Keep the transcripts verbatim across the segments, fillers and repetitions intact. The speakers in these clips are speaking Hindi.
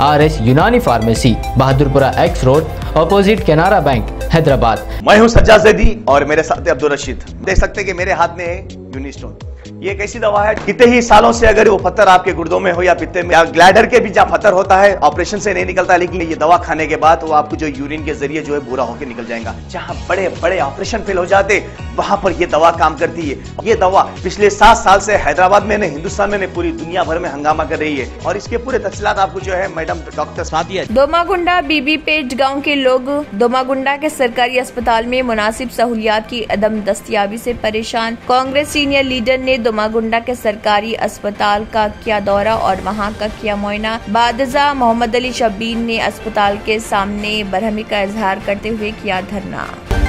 Are S Unani pharmacy, Bahadurpura X road, opposite Canara bank, Hyderabad. मैं हूं सज्जाद ज़ैदी और मेरे साथ है अब्दुल रशीद। देख सकते हैं कि मेरे हाथ में है यूनिस्टोन। ये एक ऐसी दवा है, कितने ही सालों से अगर वो पत्थर आपके गुर्दों में हो या पित्ते में या ग्लैडर के भी जहाँ पत्थर होता है, ऑपरेशन से नहीं निकलता, लेकिन ये दवा खाने के बाद वो आपको जो यूरिन के जरिए जो है पूरा होकर निकल जाएगा। जहाँ बड़े बड़े ऑपरेशन फेल हो जाते वहां पर ये दवा काम करती है। ये दवा पिछले सात साल से हैदराबाद में, हिंदुस्तान में, पूरी दुनिया भर में हंगामा कर रही है और इसके पूरे तफसीलात आपको जो है madam doctor Sadia. Domakonda Bibipet गाँव के लोग दोमागुंडा के सरकारी अस्पताल में मुनासिब सहूलियात की अदम दस्तियाबी से परेशान। कांग्रेस सीनियर लीडर ने दोमागुंडा के सरकारी अस्पताल का किया दौरा और वहां का किया मुआयना। बादशाह मोहम्मद अली शब्बीर ने अस्पताल के सामने बरहमी का इजहार करते हुए किया धरना।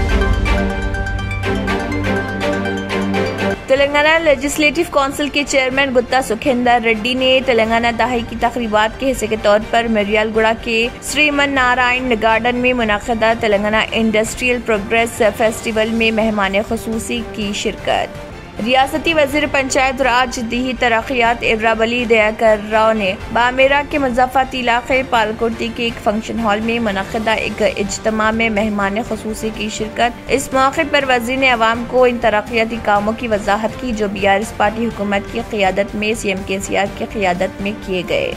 तेलंगाना लेजिस्लेटिव काउंसिल के चेयरमैन गुत्ता सुखेंदर रेड्डी ने तेलंगाना दहाई की तकरीबात के हिस्से के तौर पर मिर्यालगुड़ा के श्रीमन नारायण गार्डन में मुनाक़दा तेलंगाना इंडस्ट्रियल प्रोग्रेस फेस्टिवल में मेहमान ख़ुसूसी की शिरकत। रियासती वजीर पंचायत राज दीही तरक्यात इब्राबली दयाकर राव ने बामेरा के मुज़फ़्फ़त इलाक़े पालकोटी के एक फंक्शन हॉल में मुनक़दा एक इज्तिमा में मेहमान ख़ुसूसी की शिरकत। इस मौके पर वजीर ने अवाम को इन तरक्याती कामों की वजाहत की जो बी आर एस पार्टी हुकूमत की क़ियादत में सी एम के सी आर की क़ियादत में किए गए।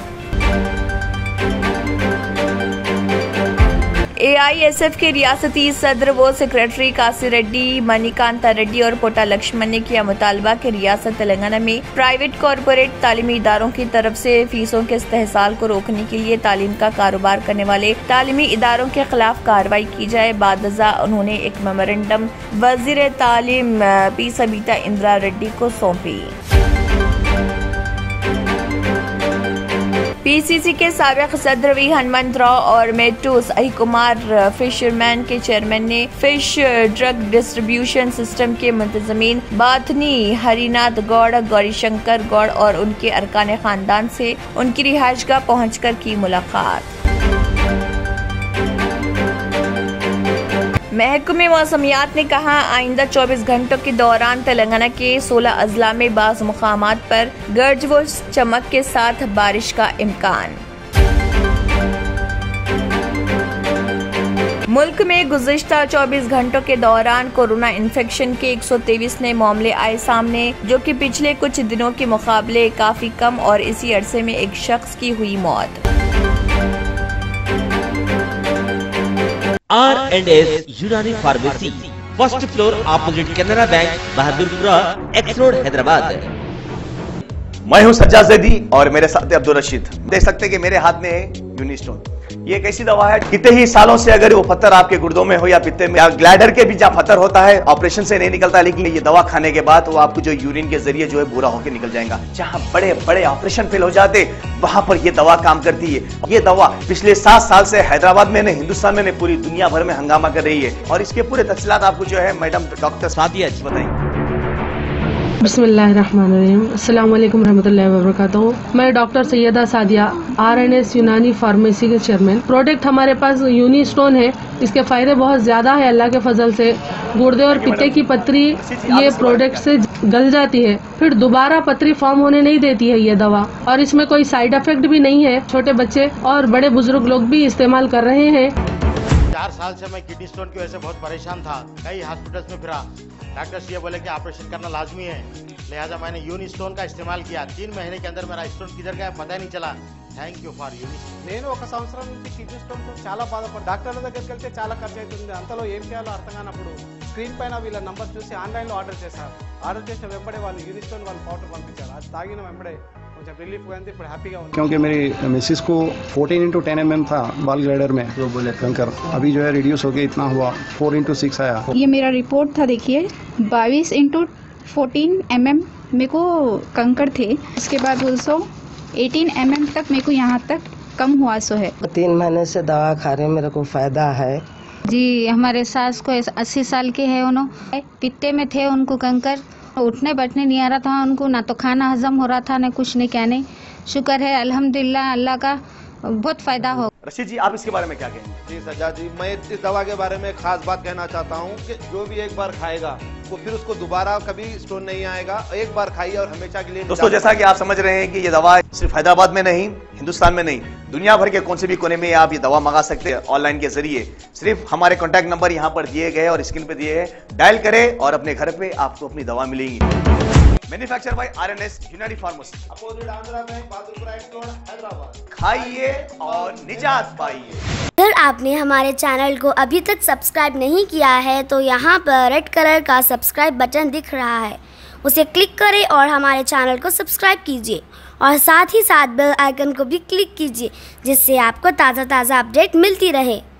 ए आई एस एफ के रियासती सदर व सेक्रेटरी कासी रेड्डी, मणिकांता रेड्डी और पोटा लक्ष्मण ने किया मुतालबा कि रियासत तेलंगाना में प्राइवेट कॉरपोरेट तालीमी इदारों की तरफ से फीसों के इस्तेहसाल को रोकने के लिए तालीम का कारोबार करने वाले तालीमी इदारों के खिलाफ कार्रवाई की जाए। बादशाह उन्होंने एक मेमोरेंडम वजीर तालीम पी सबीता इंदिरा रेड्डी को सौंपी। पी सी सी के साबिक सदर वी हनुमंत राव और मेट्टू साई कुमार फिशरमैन के चेयरमैन ने फिश ड्रग डिस्ट्रीब्यूशन सिस्टम के मुंतजमीन बाथनी हरिनाथ गौड़, गौरीशंकर गौड़ और उनके अरकान खानदान से उनकी रिहाइशगाह पहुंचकर की मुलाकात। महकमे मौसमियात ने कहा, आइंदा चौबीस घंटों के दौरान तेलंगाना के सोलह अजला में बाज़ मुकामात पर गरज व चमक के साथ बारिश का इम्कान। मुल्क में गुज़िश्ता चौबीस घंटों के दौरान कोरोना इन्फेक्शन के एक सौ तेईस नए मामले आए सामने, जो कि पिछले कुछ दिनों के मुकाबले काफी कम और इसी अरसे में एक शख्स की हुई मौत। R and S Unani pharmacy, first floor opposite Canara bank, Bahadurpura X road, Hyderabad. मैं हूं सज्जाद ज़ैदी और मेरे साथ है अब्दुल रशीद। देख सकते हैं कि मेरे हाथ में है यूनिस्टोन। ये एक ऐसी दवा है, कितने ही सालों से अगर वो पत्थर आपके गुर्दों में हो या पित्ते में या ग्लैडर के भी जहाँ पत्थर होता है, ऑपरेशन से नहीं निकलता, लेकिन ये दवा खाने के बाद वो आपको जो यूरिन के जरिए जो है पूरा होकर निकल जाएगा। जहाँ बड़े बड़े ऑपरेशन फेल हो जाते वहां पर ये दवा काम करती है। ये दवा पिछले सात साल से हैदराबाद में, हिंदुस्तान में, पूरी दुनिया भर में हंगामा कर रही है और इसके पूरे तफसीलात आपको जो है मैडम डॉक्टर सादिया बताएंगे। बिस्मिल्लाहिर्रहमानिर्रहीम, अस्सलाम वालेकुम रहमतुल्लाहि व बरकातहू। मैं doctor Syeda Sadia, R N S Unani pharmacy के चेयरमैन। प्रोडक्ट हमारे पास यूनिस्टोन है। इसके फायदे बहुत ज्यादा है अल्लाह के फजल से। गुर्दे और पित्ते की पथरी ये प्रोडक्ट से गल जाती है, फिर दोबारा पथरी फॉर्म होने नहीं देती है ये दवा, और इसमें कोई साइड इफेक्ट भी नहीं है। छोटे बच्चे और बड़े बुजुर्ग लोग भी इस्तेमाल कर रहे हैं। चार साल से मैं किडनी स्टोन की वजह से बहुत परेशान था। कई हॉस्पिटल्स में फिरा, डॉक्टर्स ये बोले कि ऑपरेशन करना लाजमी है, लिहाजा मैंने यूनिस्टोन का इस्तेमाल किया। तीन महीने के अंदर मेरा स्टोन किधर गया पता नहीं चला। Thank you for Unistone. నేను ఒక సంవత్సరం నుంచి కిడ్నీ స్టోన్తో చాలా బాధపడ్డా. డాక్టర్ల దగ్గరికి వెళ్తే చాలా ఖర్చు అవుతుంది. అంతలో ఏం చేయాలో అర్థం కానప్పుడు స్క్రీన్ పైన వీళ్ళ నంబర్ చూసి ఆన్లైన్లో ఆర్డర్ చేశారు. ఆర్డర్ చేసిన వెంబడే వాళ్ళు యూనిస్టోన్ వాళ్ళు పౌడర్ పంపించారు. అది తాగిన వెంబడే కొంచెం రిలీఫ్ గా ఉంది. ఇప్పుడు హ్యాపీగా ఉంది. क्योंकि मेरी मिसिस को fourteen into ten M M था बाल ग्लैडर में, जो बोले कंकर, अभी जो है रिड्यूस हो गया, इतना हुआ फोर इंटू सिक्स आया। ये मेरा रिपोर्ट था, देखिए बाईस इंटू फोर्टीन एम एम मेरे को कंकर थे। उसके बाद ऑल्सो एटीन एम एम तक मेरे को यहाँ तक कम हुआ सो है। तीन महीने से दवा खा रहे, मेरे को फायदा है जी। हमारे सास को अस्सी साल के है, उन्होंने पित्ते में थे, उनको कंकर, उठने बैठने नहीं आ रहा था उनको, ना तो खाना हजम हो रहा था, ना कुछ नहीं, क्या नहीं। शुक्र है अल्हम्दुलिल्लाह, अल्लाह का बहुत फायदा हो। रशीद जी, आप इसके बारे में क्या कहेंगे? जी सज्जाद जी, मैं इस दवा के बारे में खास बात कहना चाहता हूँ कि जो भी एक बार खाएगा वो फिर उसको दोबारा कभी स्टोन नहीं आएगा। एक बार खाइए और हमेशा के लिए। दोस्तों, जैसा कि आप समझ रहे हैं कि ये दवा सिर्फ हैदराबाद में नहीं, हिंदुस्तान में नहीं, दुनिया भर के कौन से भी कोने में आप ये दवा मंगा सकते हैं ऑनलाइन के जरिए। सिर्फ हमारे कॉन्टैक्ट नंबर यहाँ पर दिए गए और स्क्रीन पे दिए हैं, डायल करें और अपने घर पे आपको अपनी दवा मिलेगी। Manufacture by R N S Unani pharmacy, opposite Andhra bank, Bahadurpura X road, Hyderabad. खाइए और निजात पाइए। अगर आपने हमारे चैनल को अभी तक सब्सक्राइब नहीं किया है तो यहाँ पर रेड कलर का सब्सक्राइब बटन दिख रहा है, उसे क्लिक करें और हमारे चैनल को सब्सक्राइब कीजिए और साथ ही साथ बेल आइकन को भी क्लिक कीजिए, जिससे आपको ताज़ा ताज़ा अपडेट मिलती रहे।